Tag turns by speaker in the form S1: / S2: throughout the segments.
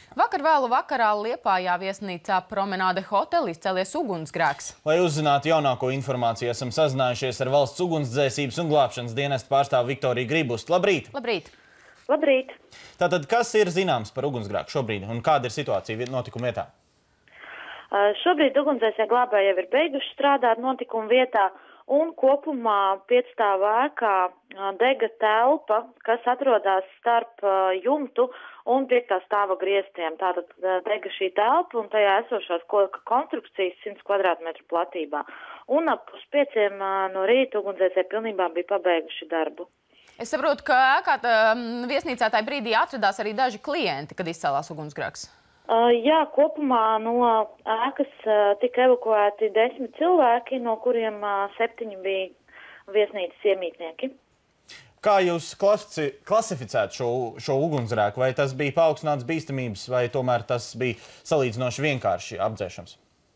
S1: Vakar vēlu vakarā Liepājā viesnīcā Promenāde hoteli izcēlies ugunsgrēks.
S2: Lai uzzinātu jaunāko informāciju, esam sazinājušies ar Valsts ugunsdzēsības un glābšanas dienesta pārstāvu Viktoriju Gribustu. Labrīt!
S1: Labrīt!
S3: Labrīt!
S2: Tātad, kas ir zināms par ugunsgrēku šobrīd un kāda ir situācija notikuma vietā?
S3: Šobrīd ugunsdzēsēji glābēji jau ir beiguši strādāt notikuma vietā. Un kopumā 5 stāvu ēkā dega telpa, kas atrodas starp jumtu un 5. stāva griestiem. Tātad dega šī telpa un tajā esošās koka konstrukcijas 100 kvadrātmetru platībā. Un ap 5 no rīta ugunsdzēsēji pilnībā bija pabeiguši darbu.
S1: Es saprotu, ka ēkā viesnīcā tajā brīdī atradās arī daži klienti, kad izcēlās ugunsgrēks.
S3: Jā, kopumā no ēkas tika evakuēti 10 cilvēki, no kuriem 7 bija viesnīcas iemītnieki.
S2: Kā jūs klasificētu šo ugunsgrēku? Vai tas bija paaugstināts bīstamības, vai tomēr tas bija salīdzinoši vienkārši apdzēšams?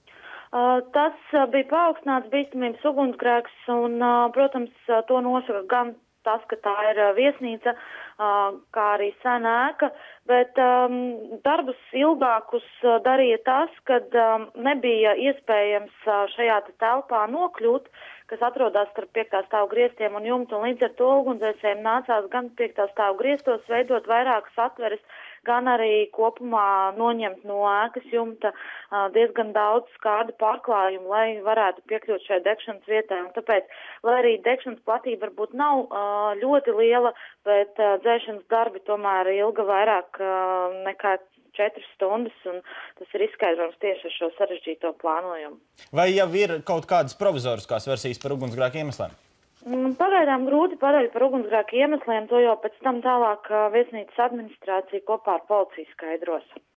S3: Tas bija paaugstināts bīstamības ugunsgrēks, un, protams, to nosaka gan tas, ka tā ir viesnīca, kā arī sena ēka, bet darbus ilgākus darīja tas, kad nebija iespējams šajā telpā nokļūt, kas atrodas starp 5. stāvu griestiem un jumtu, un līdz ar to ugunsdzēsējiem nācās gan 5. stāvu griestos veidot vairākas atveres, gan arī kopumā noņemt no ēkas jumta diezgan daudz skārdu pārklājumu, lai varētu piekļūt šai degšanas vietai. Un tāpēc, lai arī degšanas platība varbūt nav ļoti liela, bet dzēšanas darbi tomēr ilga vairāk nekā 4 stundas, un tas ir izskaidrojums tieši ar šo sarežģīto plānojumu.
S2: Vai jau ir kaut kādas provizoriskās versijas par ugunsgrēku iemesliem?
S3: Pagaidām grūti pateikt par ugunsgrēku iemesliem, to jau pēc tam tālāk viesnīcas administrācija kopā ar policiju skaidros.